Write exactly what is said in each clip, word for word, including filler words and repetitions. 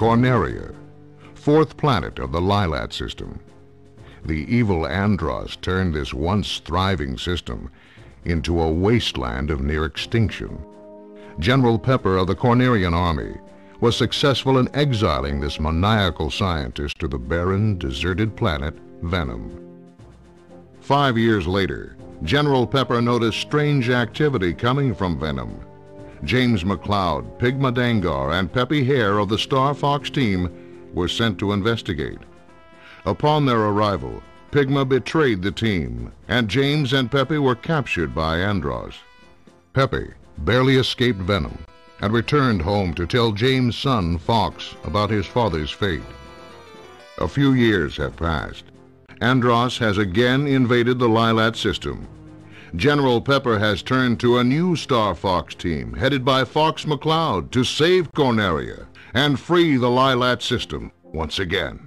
Corneria, fourth planet of the Lylat system. The evil Andross turned this once thriving system into a wasteland of near extinction. General Pepper of the Cornerian army was successful in exiling this maniacal scientist to the barren, deserted planet Venom. Five years later, General Pepper noticed strange activity coming from Venom. James McCloud, Pigma Dangar, and Peppy Hare of the Star Fox team were sent to investigate. Upon their arrival, Pigma betrayed the team, and James and Peppy were captured by Andross. Peppy barely escaped Venom and returned home to tell James' son, Fox, about his father's fate. A few years have passed. Andross has again invaded the Lylat system. General Pepper has turned to a new Star Fox team, headed by Fox McCloud, to save Corneria and free the Lylat system once again.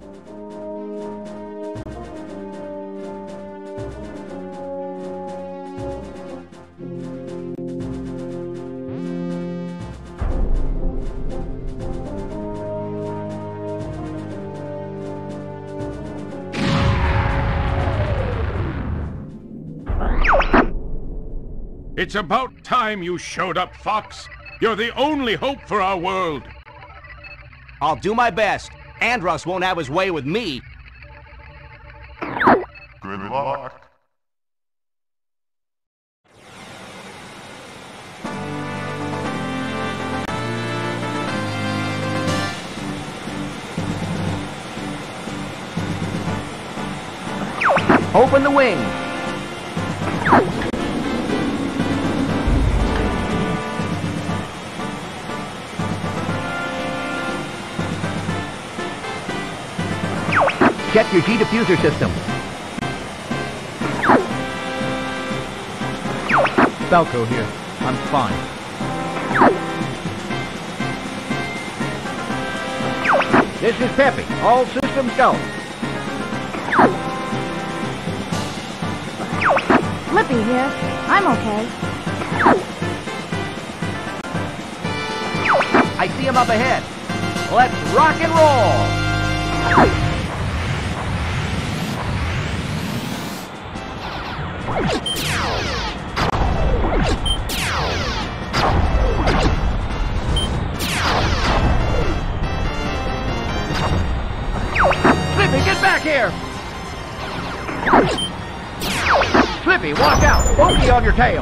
It's about time you showed up, Fox. You're the only hope for our world. I'll do my best. Andross won't have his way with me. Good luck. Open the wing. Check your G-diffuser system. Falco here. I'm fine. This is Peppy. All systems go. Flippy here. I'm okay. I see him up ahead. Let's rock and roll. Slippy, get back here! Slippy, walk out! Bogey on your tail!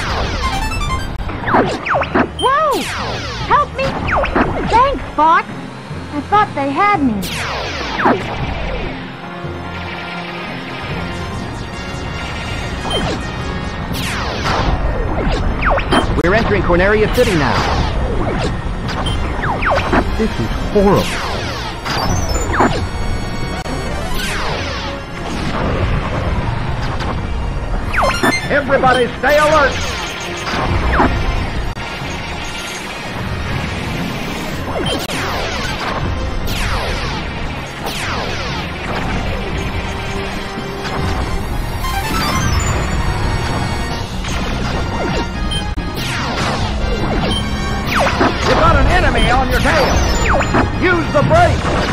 Whoa! Help me! Thanks, Fox! I thought they had me. We're entering Corneria City now. This is horrible. Everybody stay alert! You got an enemy on your tail! Use the brake!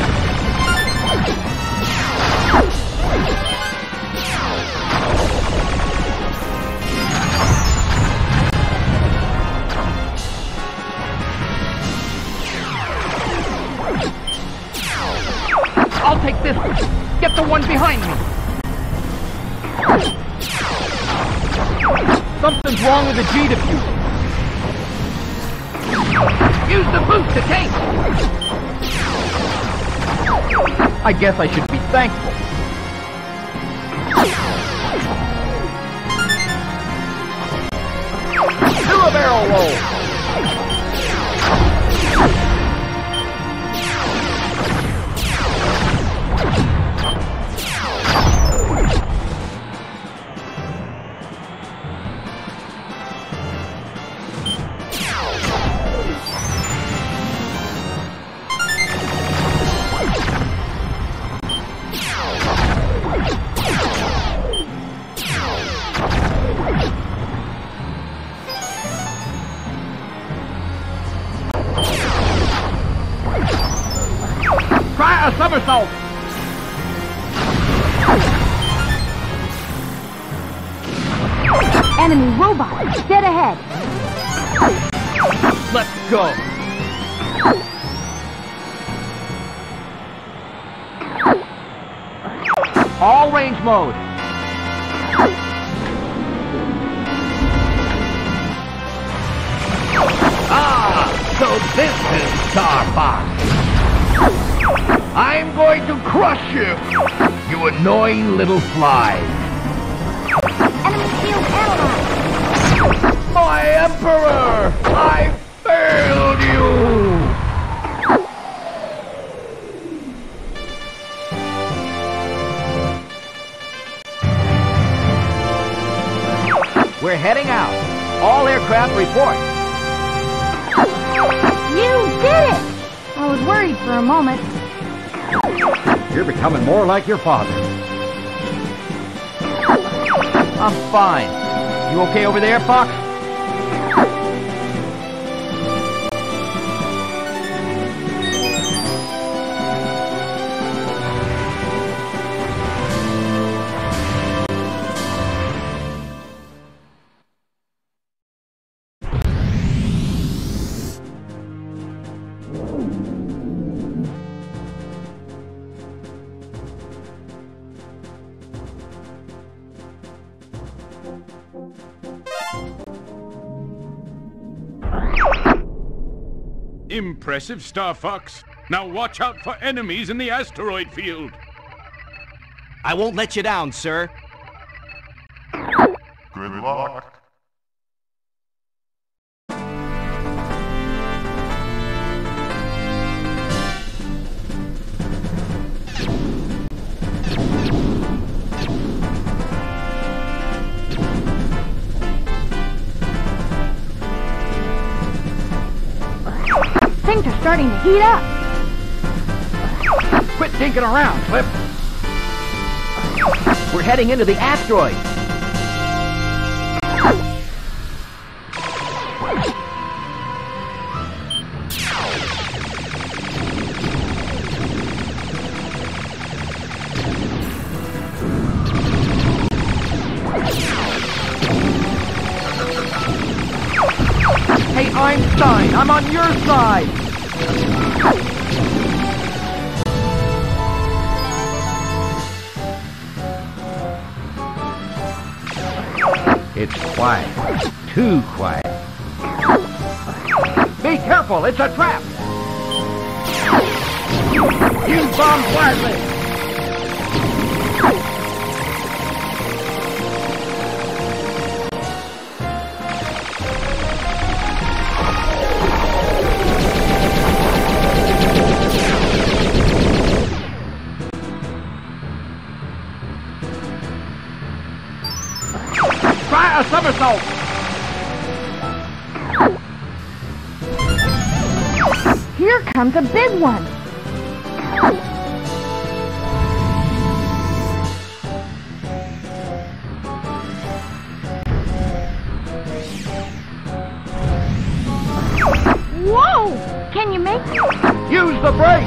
I'll take this. Get the one behind me. Something's wrong with the G-diffuser. Use the boost to tank. I guess I should be thankful. Do a barrel roll. Try a somersault! Enemy robot, dead ahead. Let's go! All range mode! Ah! So this is Star Fox! I'm going to crush you! You annoying little fly! Enemy shield analyzed. My Emperor! I failed you! We're heading out. All aircraft report. You did it! I was worried for a moment. You're becoming more like your father. I'm fine. You okay over there, Fox? Impressive, Star Fox. Now watch out for enemies in the asteroid field. I won't let you down, sir. Good luck. Things are starting to heat up. Quit dinking around, Clip. We're heading into the asteroid. Hey, Einstein, I'm on your side. It's quiet. Too quiet. Be careful, it's a trap! Use bomb quietly! Try a somersault! Here comes a big one. Whoa! Can you make it? Use the brake!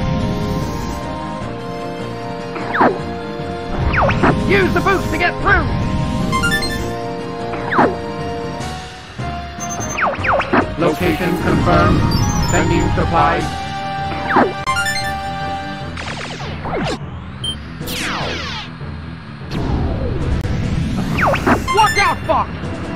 Use the boost to get through! Location confirmed. Sending supplies. Watch out, Fox!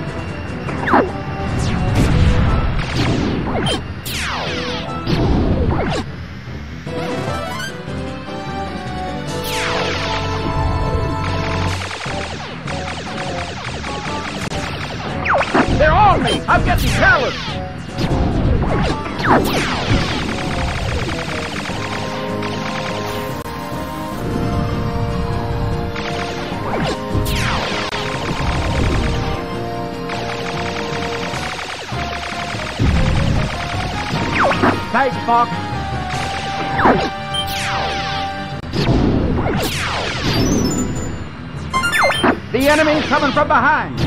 They're on me! I'm getting careless! Thanks, Fox. The enemy's coming from behind.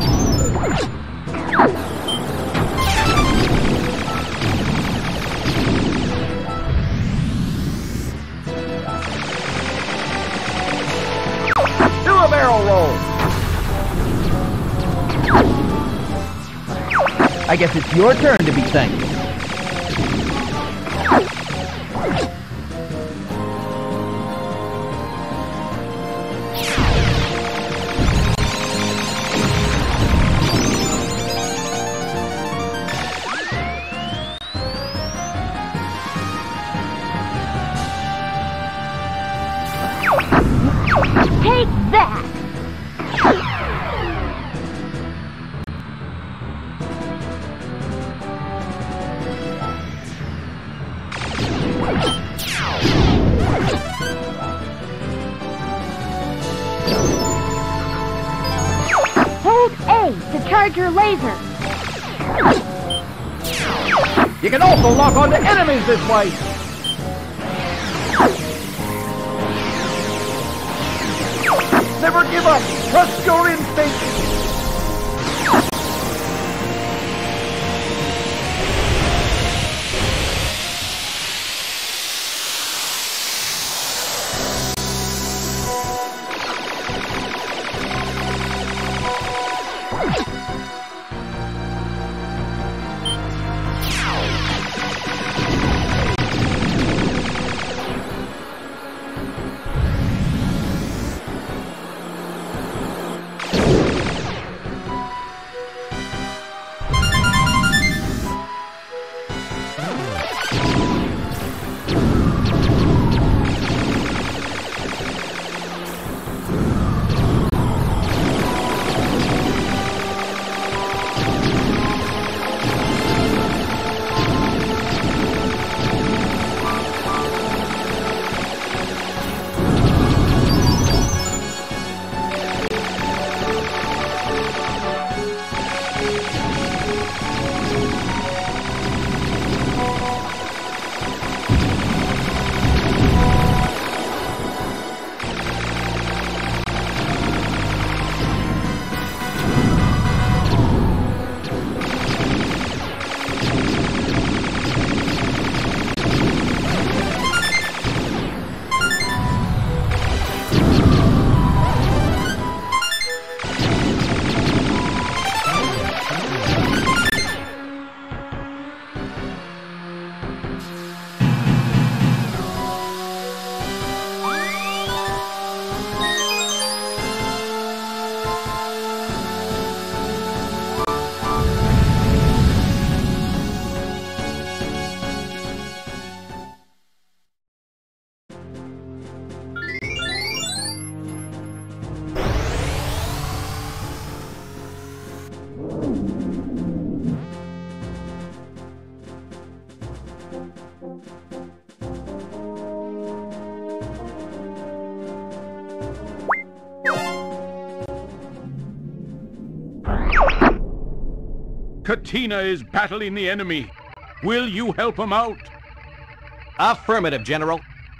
I guess it's your turn to be thankful. Take that! Hold A to charge your laser. You can also lock onto enemies this way. Never give up. Trust your instincts. Katina is battling the enemy. Will you help him out? Affirmative, General.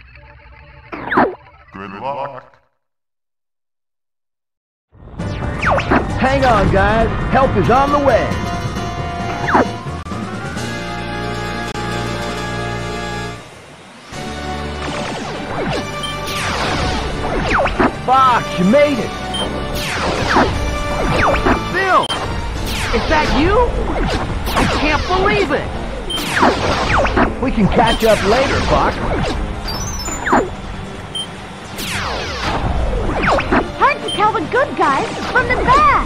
Good luck. Hang on, guys. Help is on the way. Fox, you made it. Bill, is that you? I can't believe it. We can catch up later, Fox. Hard to tell the good guys from the bad.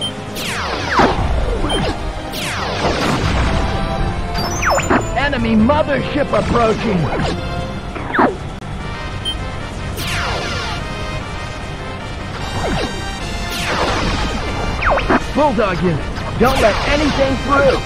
Enemy mothership approaching. Bulldog unit, don't let anything through.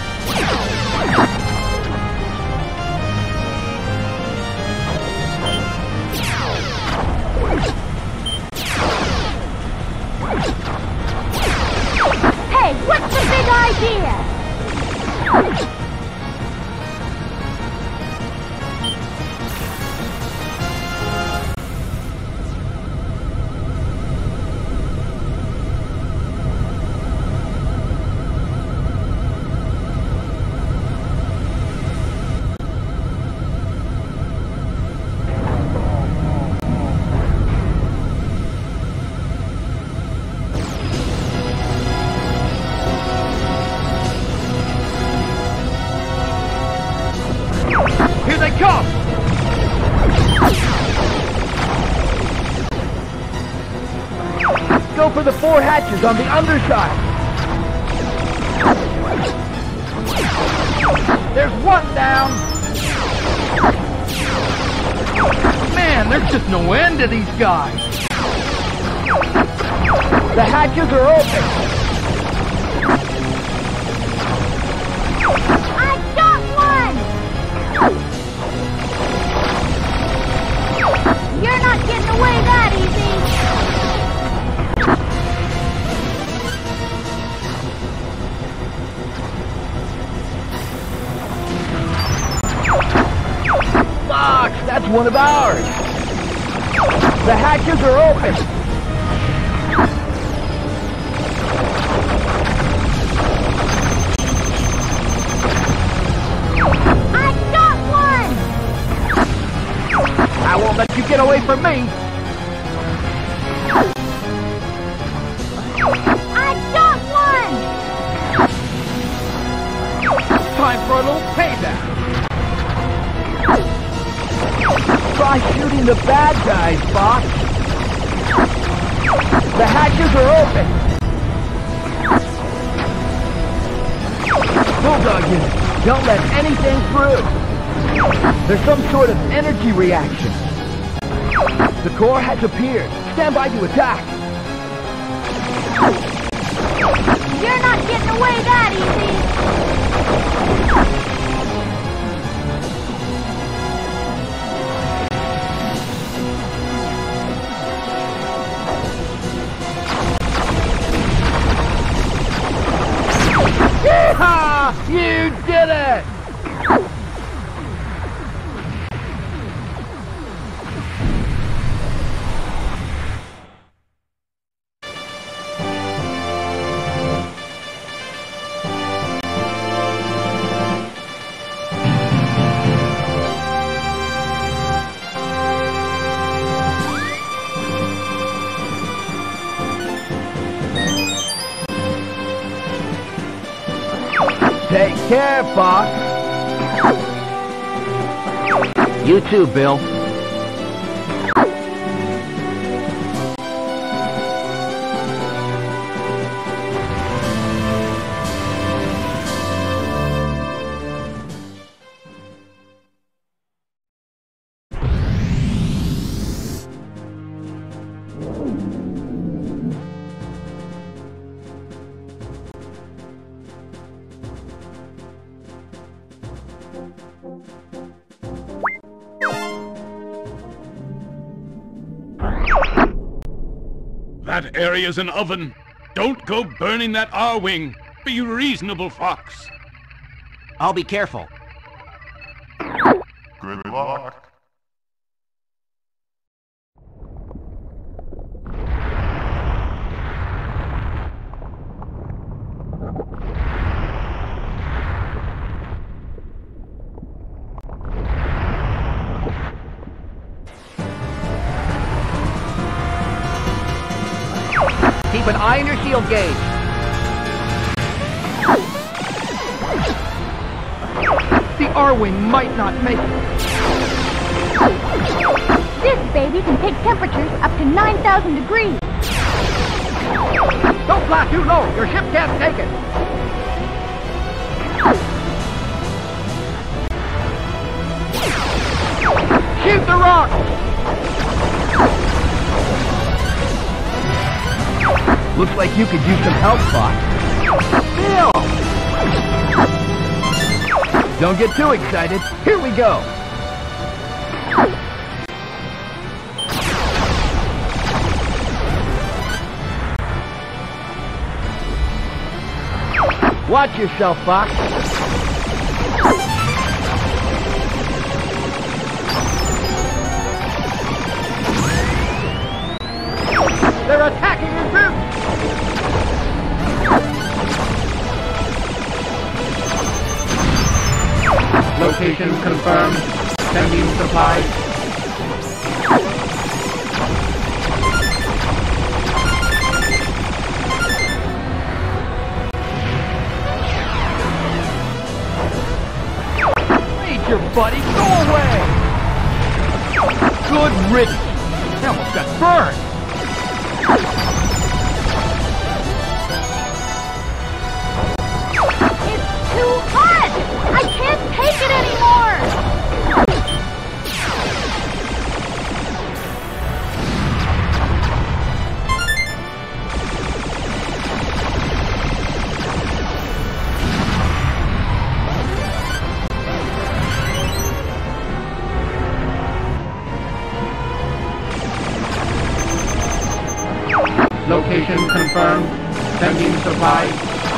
Hey, what's the big idea? come! Go for the four hatches on the underside. There's one down. Man, there's just no end to these guys. The hatches are open. I got one! You're not getting away that easy! Fox, that's one of ours. The hatches are open. I got one! I won't let you get away from me. I got one! Time for a little payback. Try shooting the bad guys, Fox. The hatches are open. Bulldog unit, don't let anything through. There's some sort of energy reaction. The core has appeared. Stand by to attack. You're not getting away that easy! Ha! You did it! Take care, Fox. You too, Bill. That area's an oven. Don't go burning that R-wing. Be reasonable, Fox. I'll be careful. Good luck. Keep an eye on your shield gauge. The R-wing might not make it. This baby can take temperatures up to nine thousand degrees. Don't fly too low. Your ship can't take it. Shoot the rock. Looks like you could use some help, Fox. Bill! Don't get too excited. Here we go. Watch yourself, Fox. They're attacking your group! Location confirmed. Sending supplies. your buddy! Go away! Good riddance! I almost got burned! It's too hot! I can't take it anymore! Location confirmed. Sending supplies.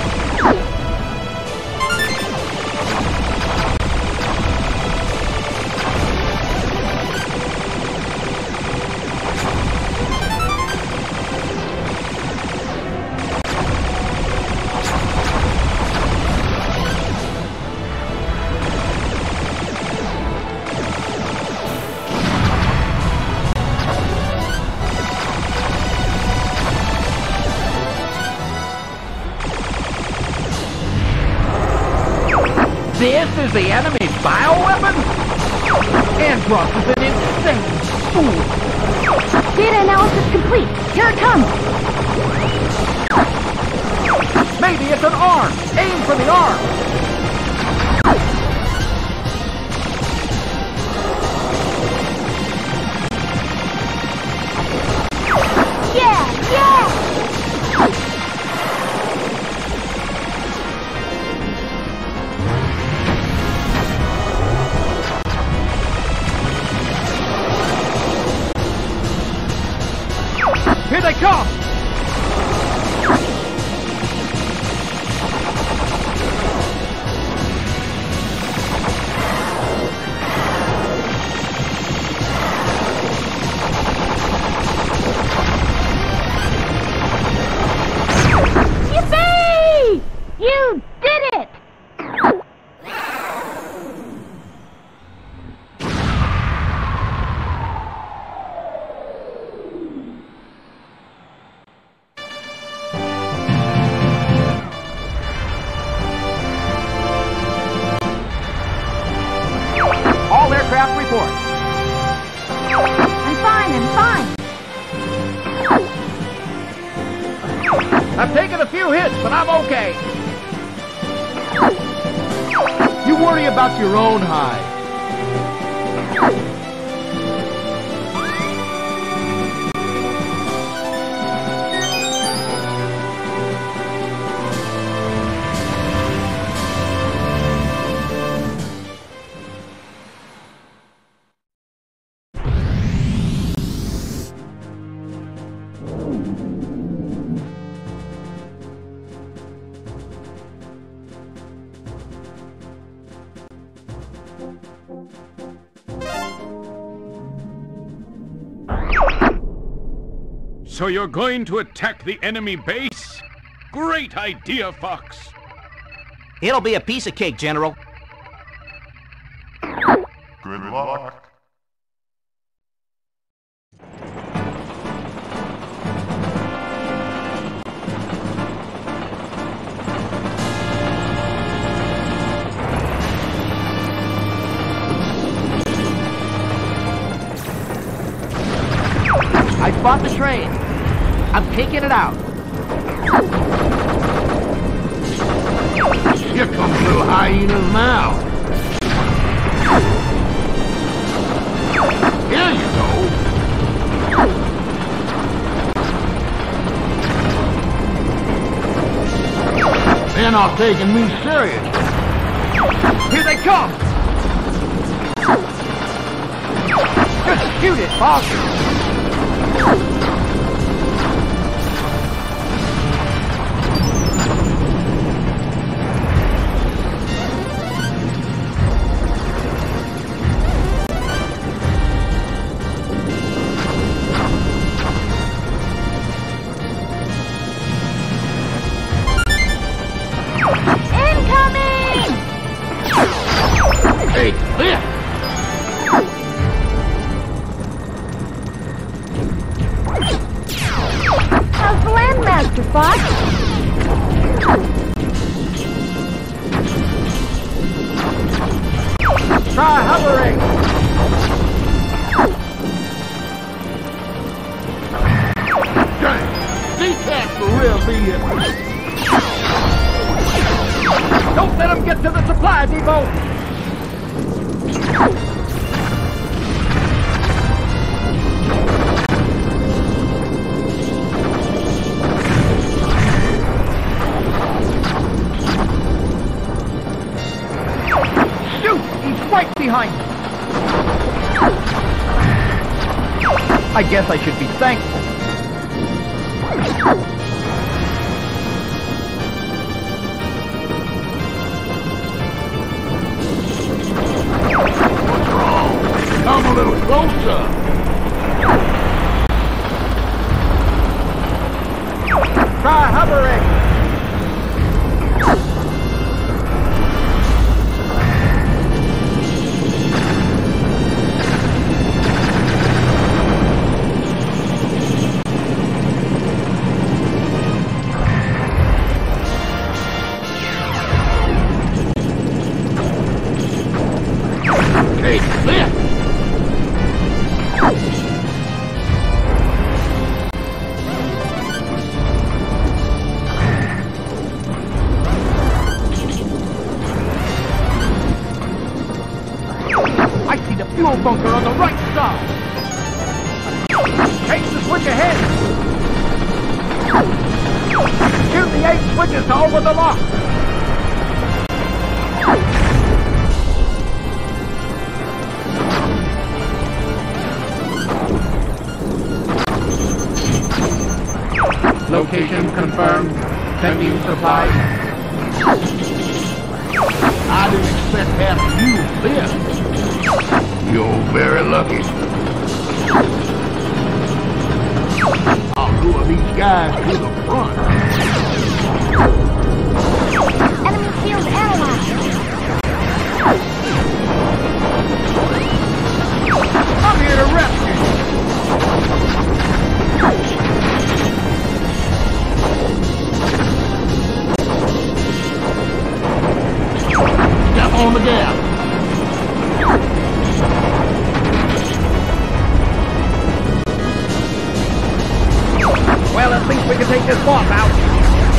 This is the enemy's bioweapon? Andross is an insane fool! Data analysis complete. Here it comes. Maybe it's an arm! Aim for the arm! Yeah, yeah! Here they come! Yippee! You did it! All aircraft report. I'm fine, I'm fine. I've taken a few hits, but I'm okay. You worry about your own hide. So you're going to attack the enemy base? Great idea, Fox. It'll be a piece of cake, General. Good luck. I spot the train. I'm taking it out. Here comes little hyenas now. Here you go. They're not taking me serious. Here they come! Just shoot it, Fox! Incoming! Hey, this! How's the Landmaster, Fox? Try hovering! Dang! These can't for real be here. Don't let him get to the supply depot! Shoot! He's right behind me! I guess I should be thankful. What's wrong? Come a little closer. Try hovering! Take this! I see the fuel bunker on the right side! Change the switch ahead! Shoot the eight switches to open the lock! Location confirmed. Sending supplies. I didn't expect half of you to live. You're very lucky. I'll lure these guys to the front. Enemy field analyzed. I'm here to rescue you! Step on the gas. Well, at least we can take this boss out.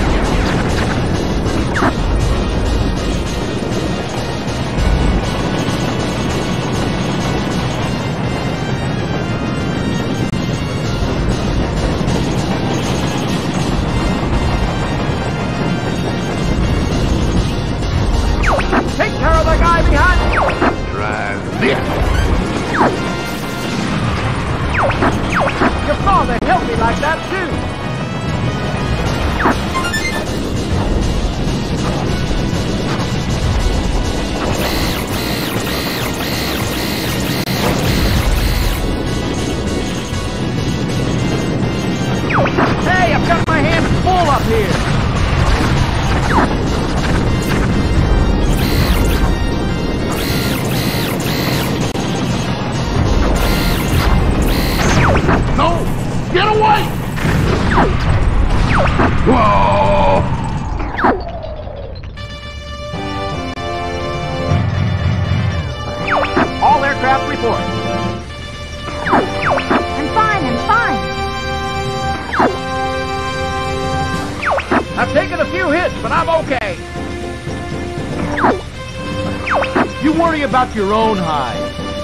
Take care of the guy behind you! Try this. Your father helped me like that, too! Hey, I've got my hands full up here! No! Get away! Whoa! All aircraft report. I'm fine, I'm fine. I've taken a few hits, but I'm okay. You worry about your own hide.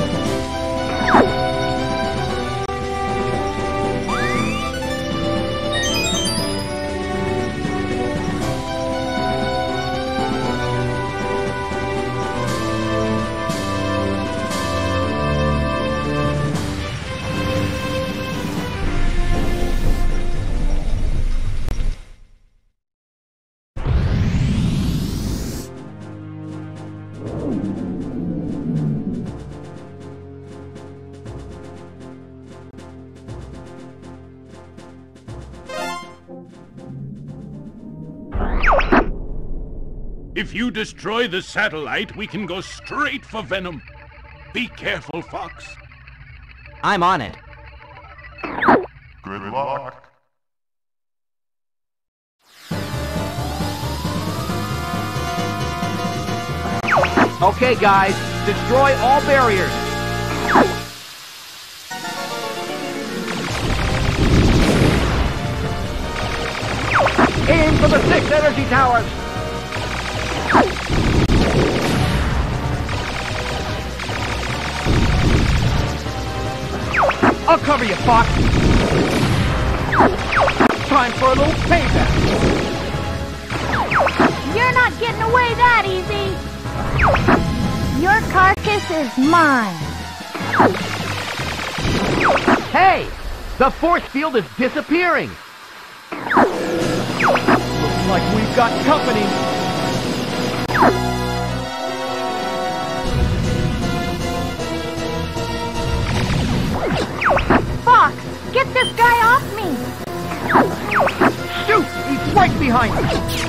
If you destroy the satellite, we can go straight for Venom. Be careful, Fox. I'm on it. Good luck. Okay, guys, Destroy all barriers. Aim for the six energy towers. I'll cover you, Fox. Time for a little payback. You're not getting away that easy. Your carcass is mine. Hey! The force field is disappearing. Looks like we've got company. Fox, get this guy off me. Shoot! He's right behind me.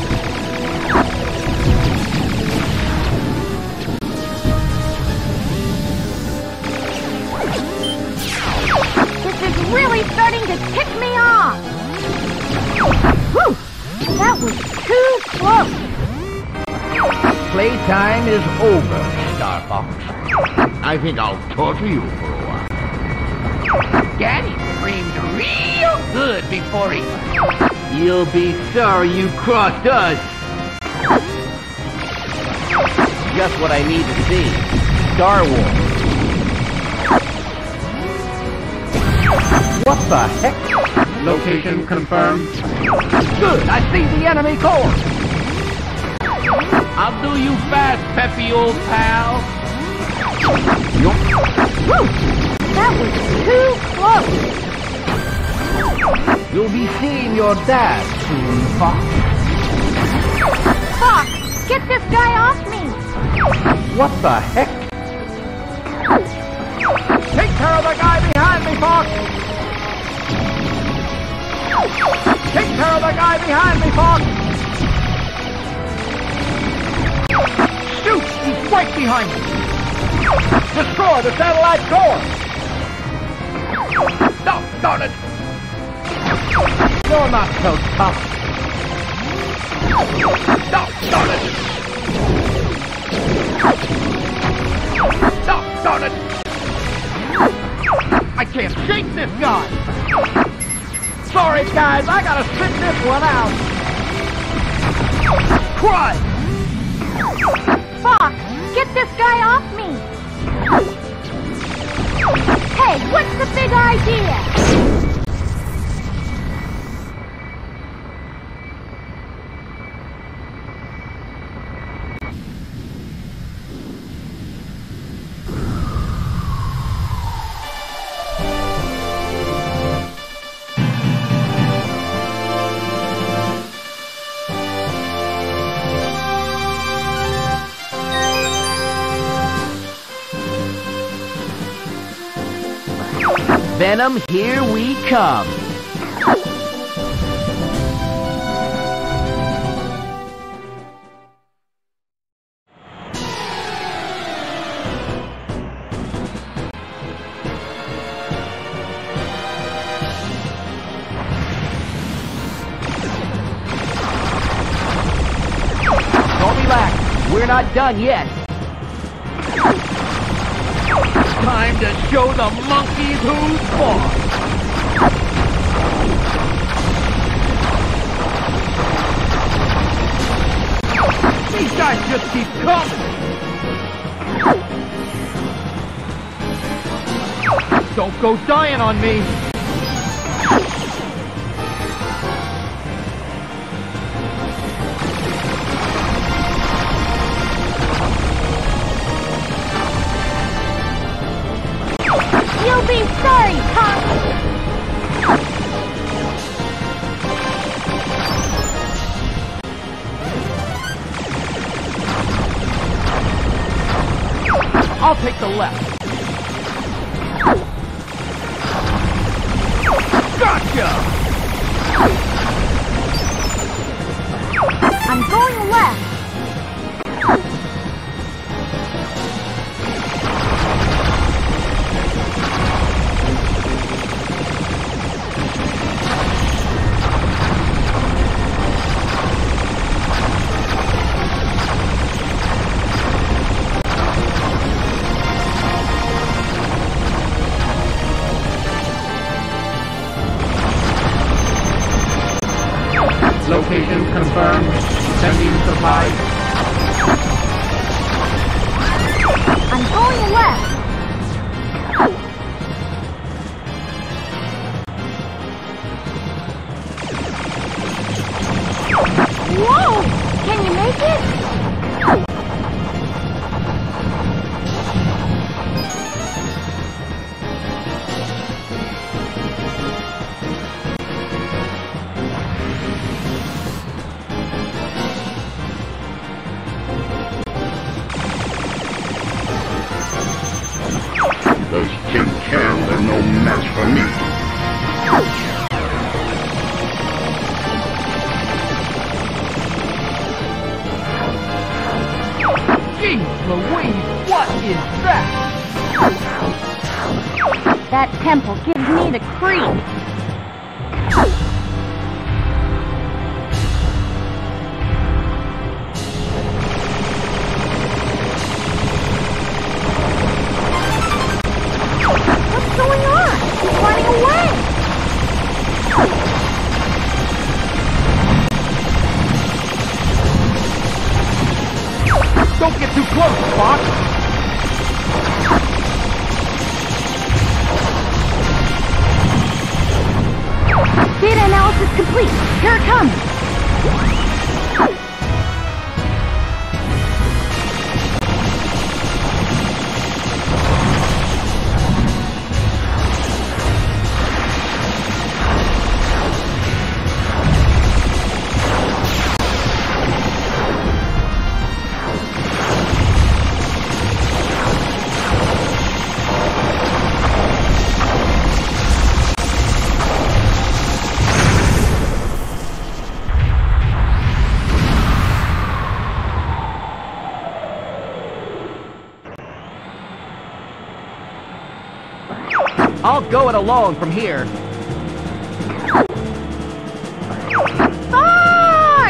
This is really starting to tick me off. Whew! That was too close. Playtime is over, Star Fox. I think I'll torture you for a while. Daddy screamed real good before he... You'll be sorry you crossed us. Just what I need to see. Star Wars. What the heck? Location confirmed. Good, I see the enemy core. I'll do you fast, peppy old pal. Whew! That was too close. You'll be seeing your dad soon, Fox. Fox, get this guy off me. What the heck? Take care of the guy behind me, Fox! Take care of the guy behind me, Fox! Shoot! He's right behind me! Destroy the satellite core! No, darn it! You're not so tough! No, darn it! No, darn it! I can't shake this guy! Sorry, guys, I gotta sit this one out! Cry! Fox, get this guy off me. Hey, what's the big idea? Venom, here we come. Don't relax. We're not done yet. Time to show the monkeys who's boss! These guys just keep coming! Don't go dying on me! You'll be sorry, Fox. I'll take the left. Gotcha! I'm going left. confirmed. Sending supplies. I'm going left. Whoa! Can you make it? Those tin cans are no match for me. Jeez Louise, what is that? That temple gives me the creeps. What's going on? He's running away. Don't get too close, Fox! Data analysis complete. Here it comes. I'll go it alone from here. Fuck!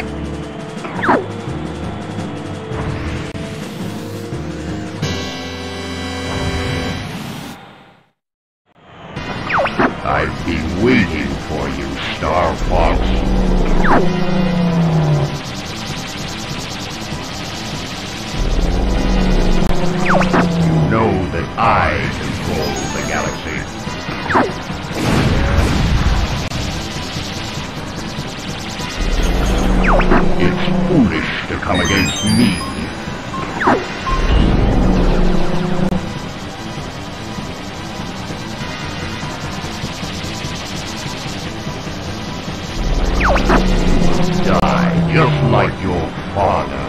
I've been waiting for you, Star Fox. You know that I control the galaxy. It's foolish to come against me. Die just like your father.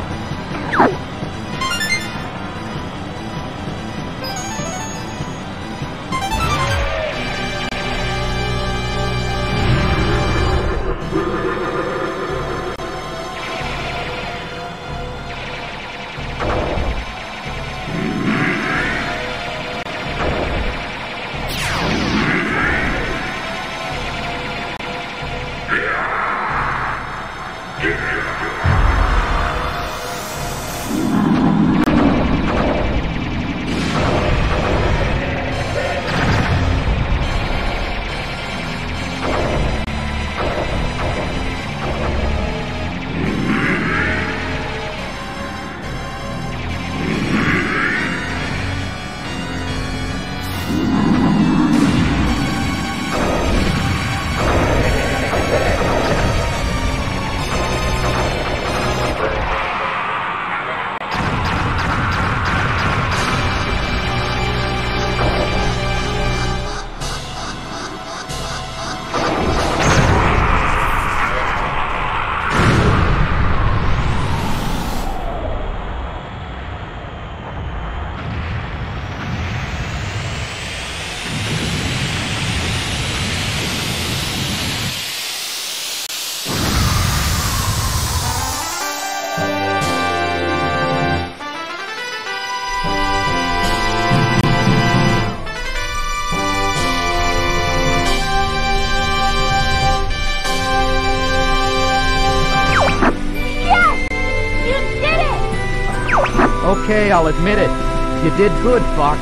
Okay, I'll admit it. You did good, Fox.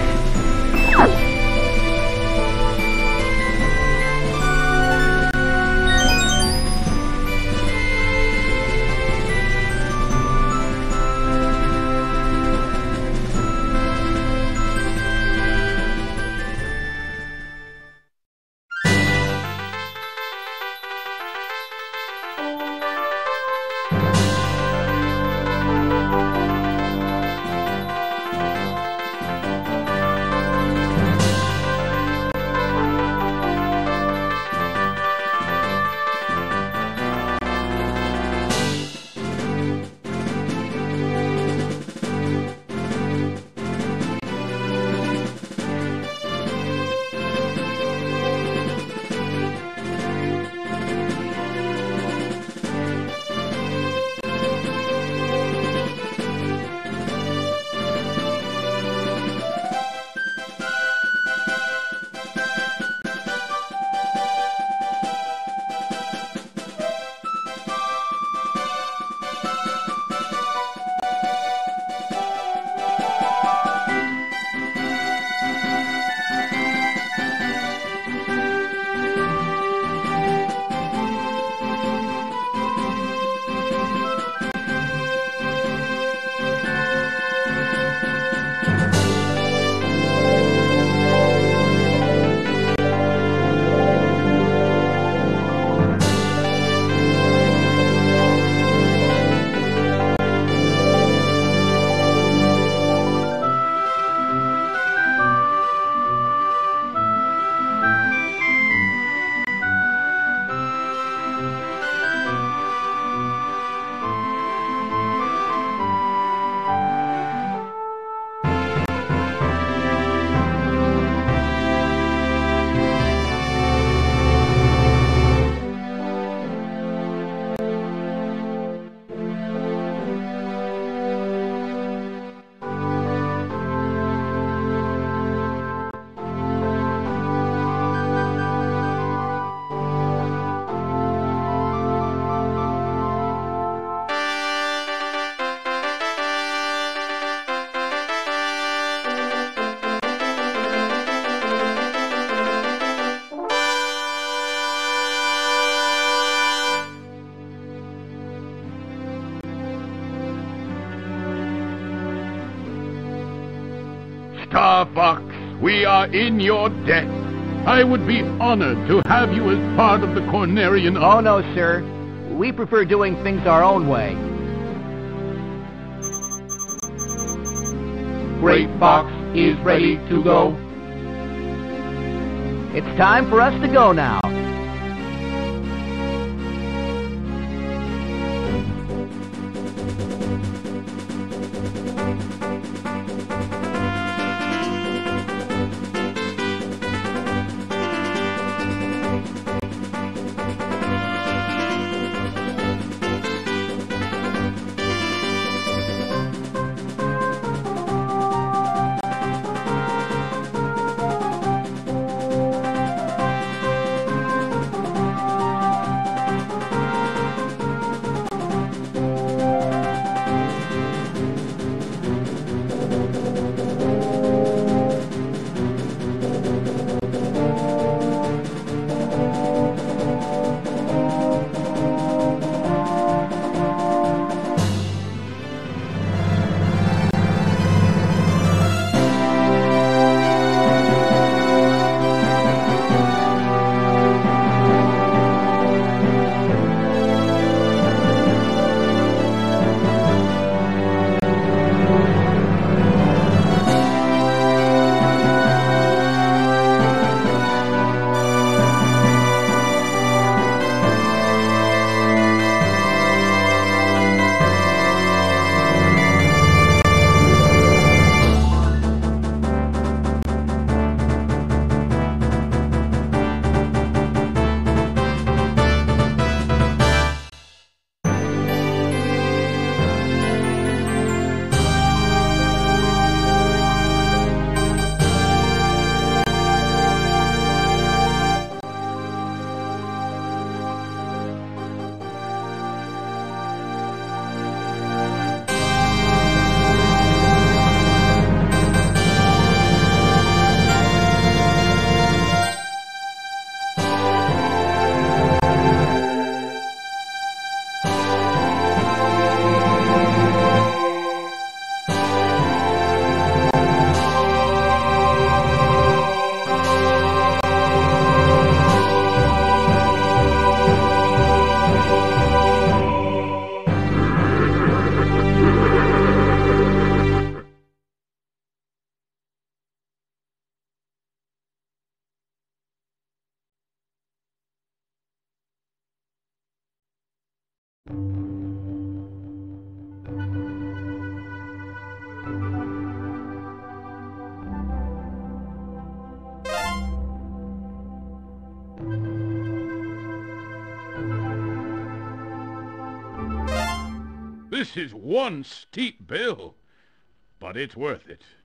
are in your debt. I would be honored to have you as part of the Cornerian Oh, no, sir. We prefer doing things our own way. Great Fox is ready to go. It's time for us to go now. This is one steep bill, but it's worth it.